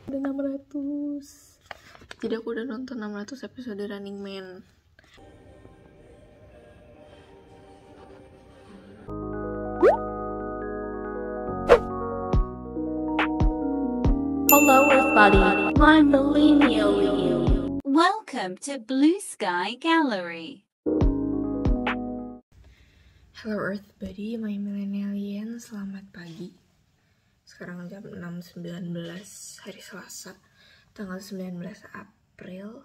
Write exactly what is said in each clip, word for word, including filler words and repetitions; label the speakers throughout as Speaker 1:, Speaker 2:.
Speaker 1: Udah enam ratus. Jadi aku udah nonton enam ratus episode Running Man.
Speaker 2: Hello everybody, my millennial you. Welcome to Blue Sky Gallery.
Speaker 1: Hello Earth Buddy, my millennialian, selamat pagi. Sekarang jam enam sembilan belas hari Selasa, tanggal sembilan belas April.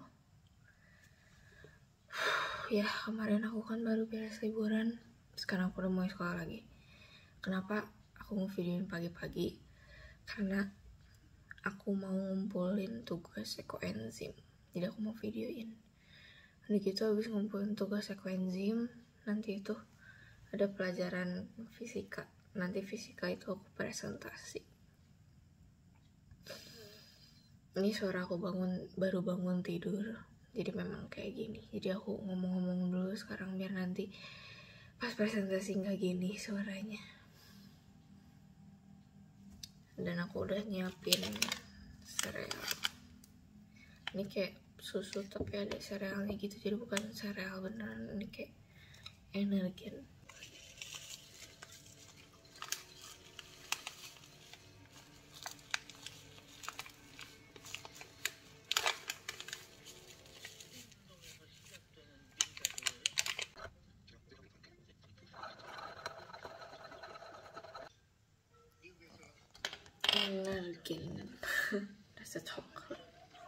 Speaker 1: Ya, kemarin aku kan baru beres liburan. Sekarang aku udah mulai sekolah lagi. Kenapa aku mau videoin pagi-pagi? Karena aku mau ngumpulin tugas ekoenzim. Jadi aku mau videoin. Udah gitu habis ngumpulin tugas ekoenzim, nanti itu ada pelajaran fisika. Nanti fisika itu aku presentasi. Ini suara aku bangun, baru bangun tidur. Jadi memang kayak gini. Jadi aku ngomong-ngomong dulu sekarang biar nanti pas presentasi nggak gini suaranya. Dan aku udah nyiapin sereal. Ini kayak susu tapi ada serealnya gitu. Jadi bukan sereal beneran. Ini kayak Energen. Energen. Rasa coklat.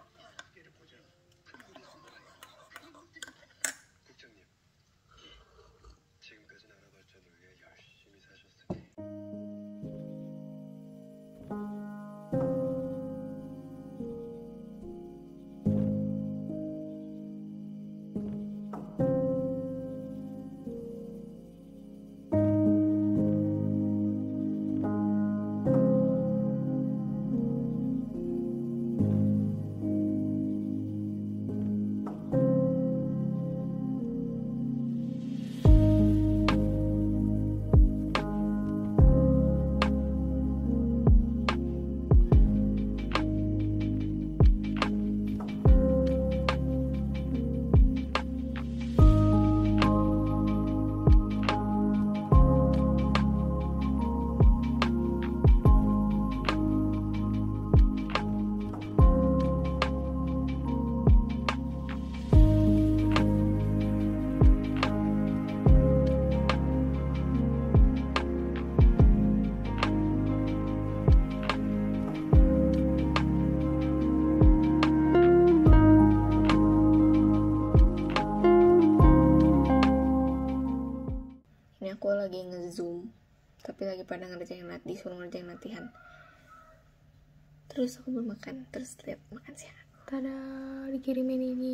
Speaker 1: Aku lagi nge-zoom tapi lagi pada ngerjain latihan, disuruh ngerjain latihan. Terus aku belum makan, terus lihat makan siang. Tada, dikirimin ini.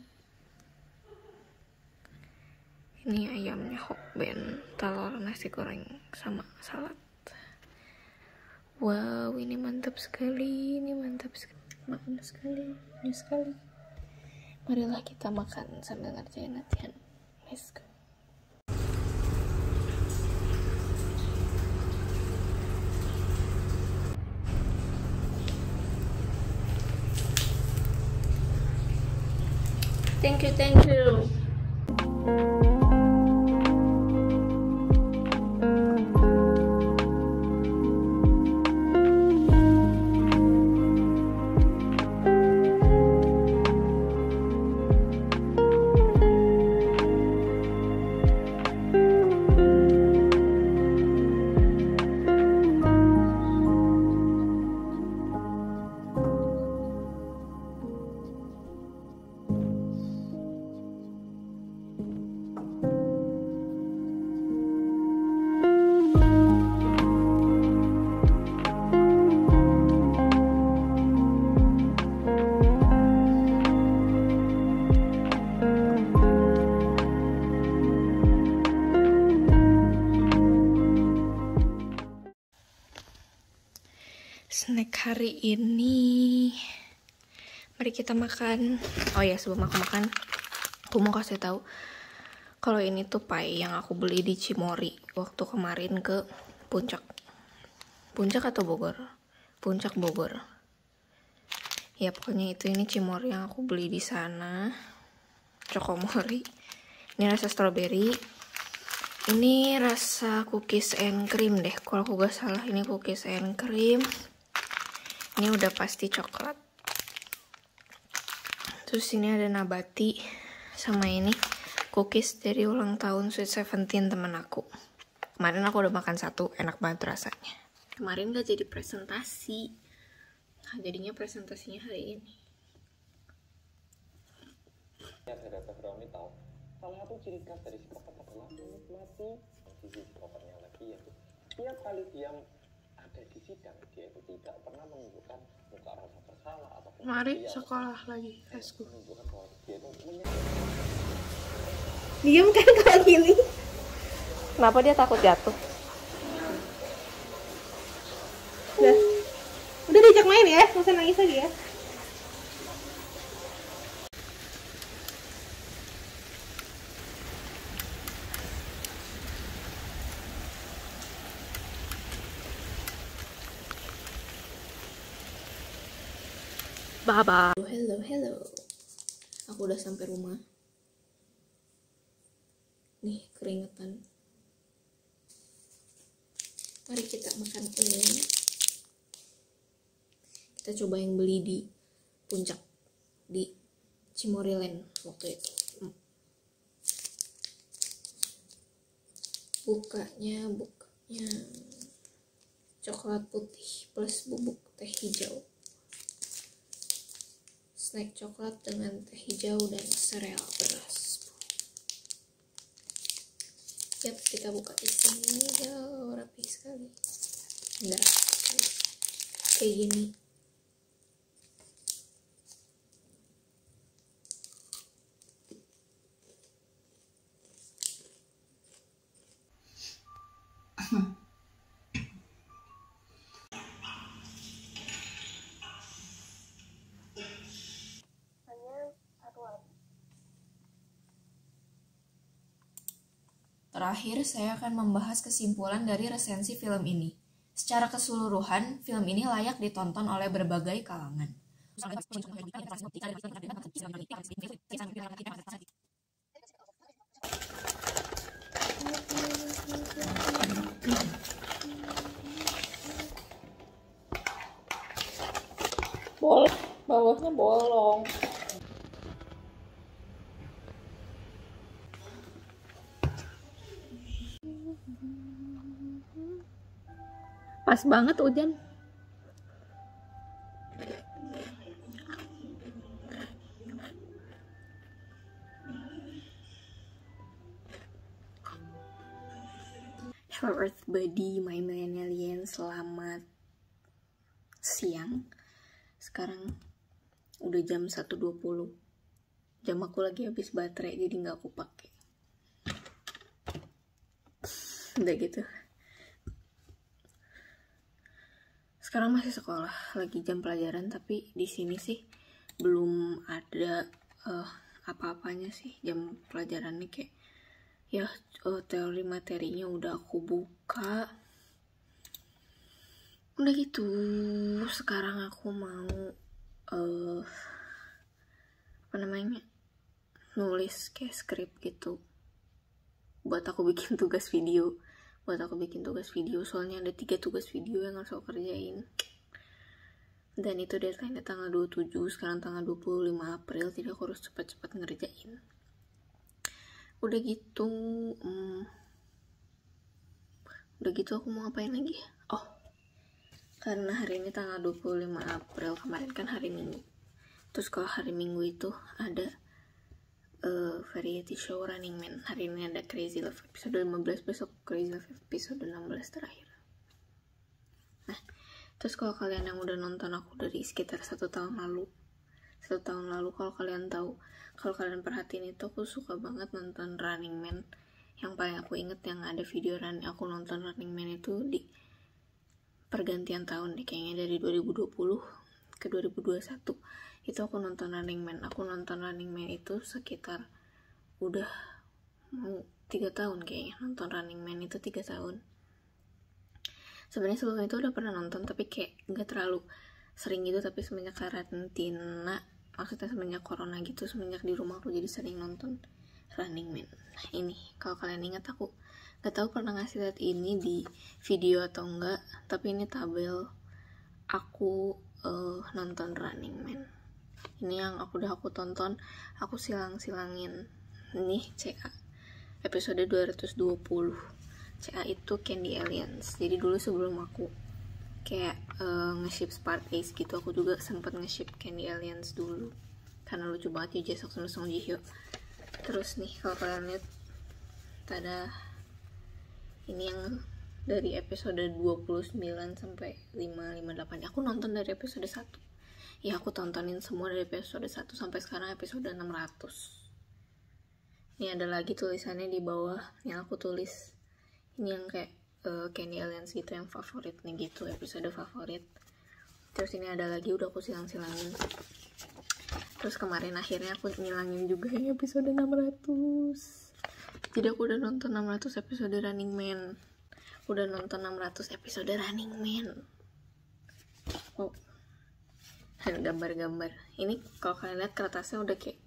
Speaker 1: Ini ayamnya Hokben, telur, nasi goreng sama salad. Wow, ini mantap sekali, ini mantap sekali, makan sekali, ini sekali. Marilah kita makan sambil ngerjain latihan. Let's go. Thank you, thank you. Snack hari ini, mari kita makan. Oh ya, sebelum aku makan, aku mau kasih tahu kalau ini tuh pai yang aku beli di Cimory waktu kemarin ke Puncak. Puncak atau Bogor? Puncak Bogor. Ya pokoknya itu, ini cimori yang aku beli di sana, Chokomori. Ini rasa strawberry. Ini rasa cookies and cream deh, kalau aku gak salah ini cookies and cream. Ini udah pasti coklat. Terus ini ada nabati sama ini cookies dari ulang tahun Sweet Seventeen temen aku. Kemarin aku udah makan satu, enak banget rasanya. Kemarin gak jadi presentasi, nah jadinya presentasinya hari ini.
Speaker 3: Ada brownie tahu, salah satu ciri khas dari psikopat adalah menikmati sisi psikopatnya lagi, yaitu setiap kali dia ada di sidang, dia itu tidak pernah menunjukkan muka rasa bersalah atau
Speaker 4: mari sekolah lagi esku.
Speaker 3: menunjukkan bahwa dia itu
Speaker 4: Diam kan kalau gini.
Speaker 1: Kenapa dia takut jatuh?
Speaker 4: Udah, udah diajak main ya, nggak usah nangis lagi ya.
Speaker 1: Bye-bye. Hello, hello. Aku udah sampai rumah. Nih, keringetan. Mari kita makan ini. Kita coba yang beli di puncak, di Cimoriland waktu itu. Hmm. Bukanya, bukanya coklat putih plus bubuk teh hijau. Snack coklat dengan teh hijau dan sereal beras. Yap, kita buka di sini. Ya, rapi sekali. Enggak, kayak gini. Terakhir, saya akan membahas kesimpulan dari resensi film ini. Secara keseluruhan, film ini layak ditonton oleh berbagai kalangan. Bol, bawahnya bolong. Pas banget hujan. Hello Earth Buddy, my millennialian, selamat siang. Sekarang udah jam satu dua puluh. Jam aku lagi habis baterai, jadi nggak aku pakai. Udah gitu. Sekarang masih sekolah, lagi jam pelajaran, tapi di sini sih belum ada uh, apa-apanya sih jam pelajarannya, kayak ya uh, teori materinya udah aku buka. Udah gitu, sekarang aku mau uh, apa namanya nulis kayak skrip gitu buat aku bikin tugas video. buat aku bikin tugas video, soalnya ada tiga tugas video yang harus aku kerjain. Dan itu deadline-nya tanggal dua puluh tujuh, sekarang tanggal dua puluh lima April, jadi aku harus cepat-cepat ngerjain. Udah gitu, hmm, udah gitu aku mau ngapain lagi? Oh, karena hari ini tanggal dua puluh lima April, kemarin kan hari Minggu. Terus kalau hari Minggu itu ada Uh, variety show Running Man. Hari ini ada Crazy Love episode lima belas, besok Crazy Love episode enam belas terakhir. Nah, terus kalau kalian yang udah nonton aku dari sekitar satu tahun lalu, satu tahun lalu kalau kalian tahu, kalau kalian perhatiin itu, aku suka banget nonton Running Man. Yang paling aku inget yang ada video run, aku nonton Running Man itu di pergantian tahun deh, kayaknya dari dua ribu dua puluh ke dua ribu dua puluh satu. Itu aku nonton Running Man. Aku nonton Running Man itu sekitar udah mau tiga tahun kayaknya. Nonton Running Man itu tiga tahun. Sebenarnya sebelum itu udah pernah nonton, tapi kayak nggak terlalu sering gitu, tapi semenjak karantina, maksudnya semenjak corona gitu, semenjak di rumah aku jadi sering nonton Running Man. Nah ini, kalau kalian ingat, aku gak tahu pernah ngasih lihat ini di video atau enggak, tapi ini tabel aku uh, nonton Running Man. Ini yang aku udah aku tonton, aku silang-silangin. Nih C A episode dua ratus dua puluh. C A itu Candy Aliens. Jadi dulu sebelum aku kayak uh, nge-ship Spark Ace gitu, aku juga sempet nge-ship Candy Aliens dulu karena lucu banget ya Jae-seok sama Song Ji-hyo. Terus nih kalau kalian lihat, tada, ini yang dari episode dua puluh sembilan sampai lima lima delapan. Aku nonton dari episode satu. Ya aku tontonin semua dari episode satu sampai sekarang episode enam ratus. Ini ada lagi tulisannya di bawah yang aku tulis. Ini yang kayak uh, Candy Aliens gitu, yang favorit nih gitu, episode favorit. Terus ini ada lagi, udah aku silang-silangin. Terus kemarin akhirnya aku ngilangin juga yang episode enam ratus. Jadi aku udah nonton enam ratus episode Running Man. Udah nonton enam ratus episode Running Man. Oh, ada gambar-gambar. Ini kalau kalian lihat kertasnya udah kayak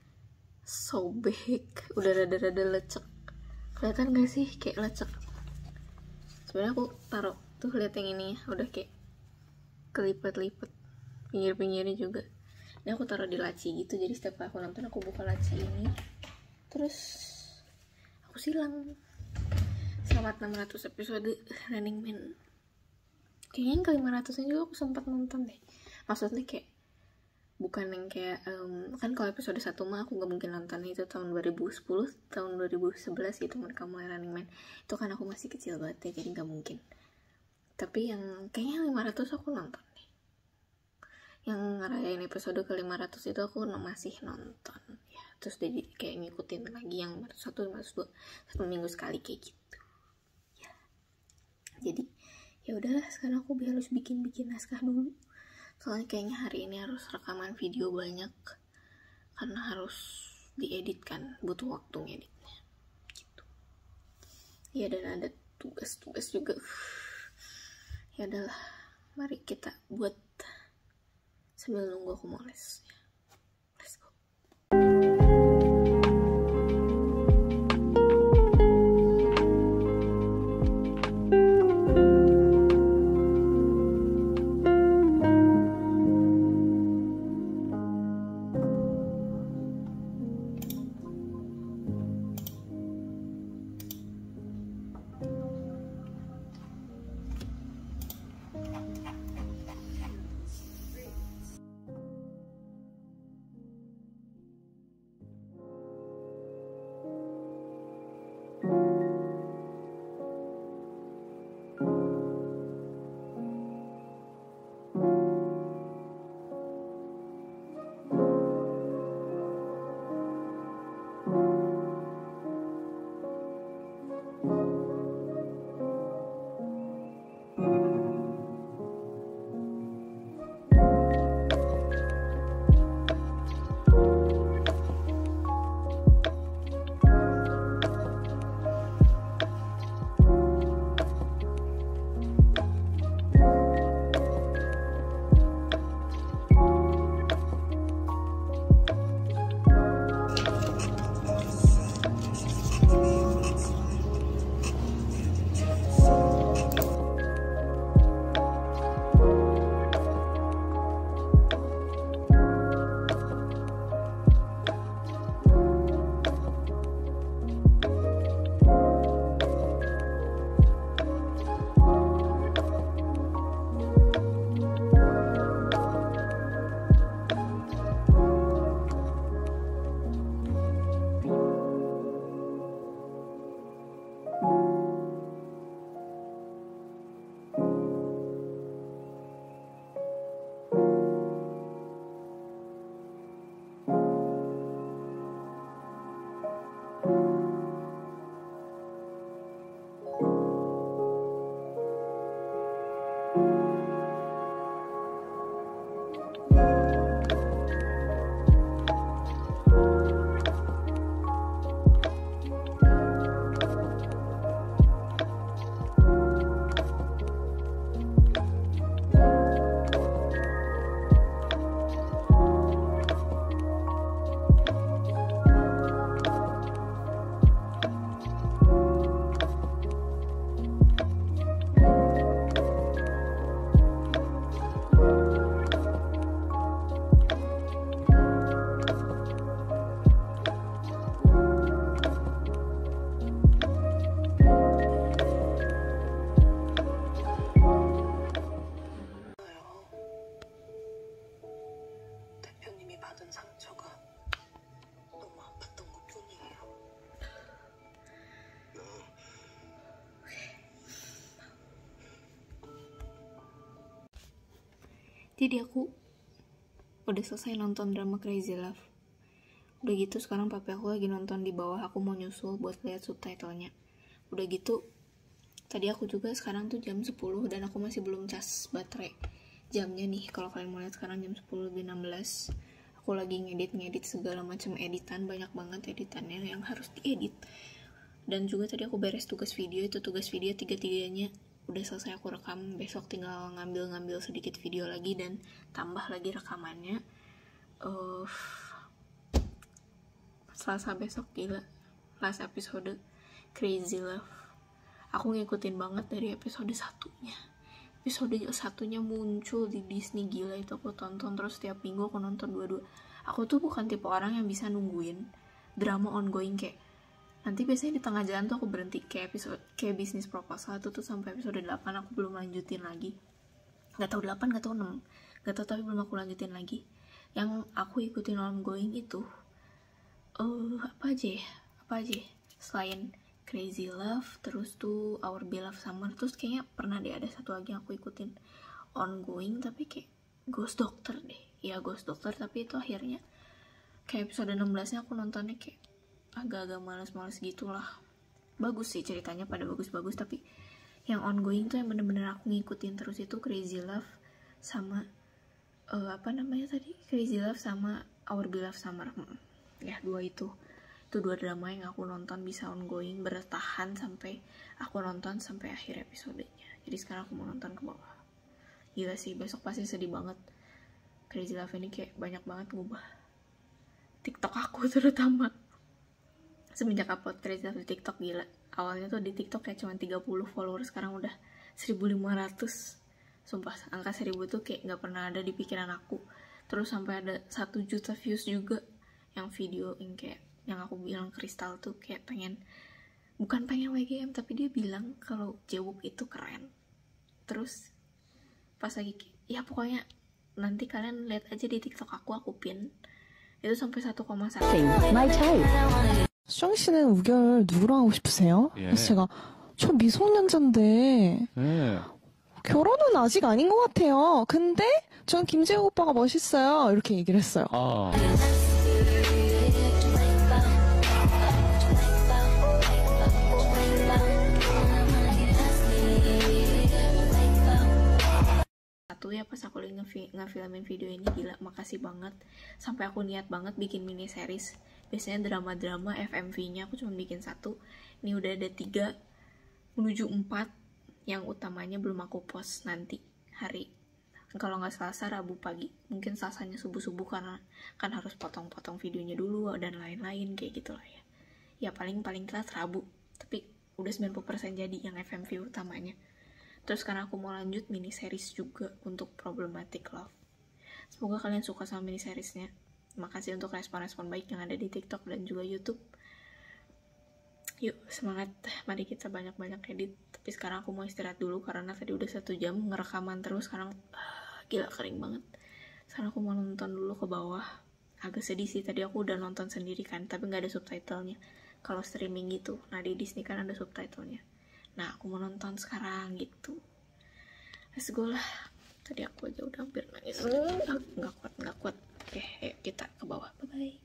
Speaker 1: sobek, udah rada-rada lecek. Kelihatan gak sih kayak lecek? Sebenarnya aku taruh tuh, lihat yang ini udah kayak kelipet-lipet, pinggir-pinggirnya juga. Ini aku taruh di laci gitu, jadi setiap kali aku nonton aku buka laci ini, terus aku silang. Selamat enam ratus episode Running Man. Kayaknya yang ke lima ratus-nya juga aku sempat nonton deh. Maksudnya kayak bukan yang kayak um, kan kalau episode satu mah aku gak mungkin nonton, itu tahun dua ribu sepuluh, tahun dua ribu sebelas gitu mereka mulai Running Man. Itu kan aku masih kecil banget ya, jadi gak mungkin. Tapi yang kayaknya lima ratus aku nonton deh. Yang ngerayain episode ke lima ratus itu aku masih nonton ya. Terus jadi kayak ngikutin lagi yang lima ratus satu, lima ratus dua, satu minggu sekali kayak gitu ya. Jadi ya udahlah, sekarang aku harus bikin-bikin naskah dulu. Soalnya kayaknya hari ini harus rekaman video banyak karena harus dieditkan, butuh waktu ngeditnya gitu. Ya dan ada tugas-tugas juga. Ya adalah, mari kita buat sambil nunggu aku mau les. Let's go. Jadi aku udah selesai nonton drama Crazy Love. Udah gitu sekarang papi aku lagi nonton di bawah, aku mau nyusul buat lihat subtitlenya. Udah gitu tadi aku juga sekarang tuh jam sepuluh dan aku masih belum cas baterai jamnya nih. Kalau kalian mau lihat sekarang jam sepuluh lebih enam belas. Aku lagi ngedit-ngedit segala macam editan, banyak banget editannya yang harus diedit. Dan juga tadi aku beres tugas video, itu tugas video tiga-tiganya udah selesai aku rekam. Besok tinggal ngambil-ngambil sedikit video lagi dan tambah lagi rekamannya. Uh, Selasa besok gila, last episode Crazy Love. Aku ngikutin banget dari episode satunya. Episode satunya muncul di Disney, gila itu aku tonton terus tiap minggu aku nonton dua-dua. Aku tuh bukan tipe orang yang bisa nungguin drama ongoing kayak nanti biasanya di tengah jalan tuh aku berhenti, kayak episode kayak Business Proposal itu tuh sampai episode delapan aku belum lanjutin lagi. Gak tau delapan, gak tau enam, gak tau, tapi belum aku lanjutin lagi. Yang aku ikutin ongoing itu uh, apa aja ya? Apa aja ya? Selain Crazy Love, terus tuh Our Beloved Summer, terus kayaknya pernah deh ada satu lagi yang aku ikutin ongoing tapi kayak Ghost Doctor deh. Ya Ghost Doctor, tapi itu akhirnya kayak episode enam belas-nya aku nontonnya kayak agak-agak males-males gitulah. Bagus sih ceritanya, pada bagus-bagus, tapi yang ongoing tuh yang bener-bener aku ngikutin terus itu Crazy Love sama uh, apa namanya tadi, Crazy Love sama Our Beloved Summer. hmm. Ya dua itu itu dua drama yang aku nonton bisa ongoing, bertahan sampai aku nonton sampai akhir episodenya. Jadi sekarang aku mau nonton ke bawah. Gila sih, besok pasti sedih banget. Crazy Love ini kayak banyak banget ngubah TikTok aku, terutama semenjak upload Crazy Love di TikTok. Gila, awalnya tuh di TikTok kayak cuma tiga puluh followers, sekarang udah seribu lima ratus. Sumpah, angka seribu tuh kayak gak pernah ada di pikiran aku. Terus sampai ada satu juta views juga yang video yang kayak yang aku bilang Kristal tuh kayak pengen, bukan pengen W G M, tapi dia bilang kalau Jewuk itu keren. Terus pas lagi, ya pokoknya nanti kalian lihat aja di TikTok aku, aku pin itu sampai satu koma satu.
Speaker 5: 수정 씨는 우결 누구랑 하고 싶으세요?
Speaker 6: 예.
Speaker 5: 그래서 제가 저 미성년자인데
Speaker 6: 예.
Speaker 5: 결혼은 아직 아닌 것 같아요. 근데 전 김재욱 오빠가 멋있어요. 이렇게 얘기를 했어요.
Speaker 6: 아.
Speaker 1: Satu ya pas aku lagi ngefilmin video ini, gila makasih banget sampai aku niat banget bikin mini series. Biasanya drama-drama F M V-nya aku cuma bikin satu, ini udah ada tiga menuju empat. Yang utamanya belum aku post nanti hari, kalau nggak Selasa, Rabu pagi, mungkin Selasanya subuh-subuh karena kan harus potong-potong videonya dulu dan lain-lain kayak gitulah ya. Ya paling-paling telat Rabu, tapi udah sembilan puluh persen jadi yang F M V utamanya. Terus karena aku mau lanjut mini series juga untuk Problematic Love. Semoga kalian suka sama mini seriesnya. Makasih untuk respon-respon baik yang ada di TikTok dan juga YouTube. Yuk semangat, mari kita banyak-banyak edit. Tapi sekarang aku mau istirahat dulu karena tadi udah satu jam ngerekaman terus. Sekarang uh, gila kering banget. Sekarang aku mau nonton dulu ke bawah. Agak sedih sih, tadi aku udah nonton sendiri kan, tapi nggak ada subtitlenya kalau streaming gitu. Nah di Disney kan ada subtitlenya. Nah aku mau nonton sekarang gitu. Let's go lah. Tadi aku aja udah hampir nangis. Nggak kuat, nggak kuat. Oke, ayo kita ke bawah. Bye-bye.